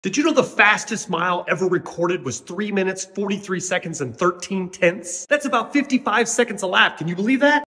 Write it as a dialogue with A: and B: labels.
A: Did you know the fastest mile ever recorded was 3 minutes, 43 seconds, and 13 tenths? That's about 55 seconds a lap. Can you believe that?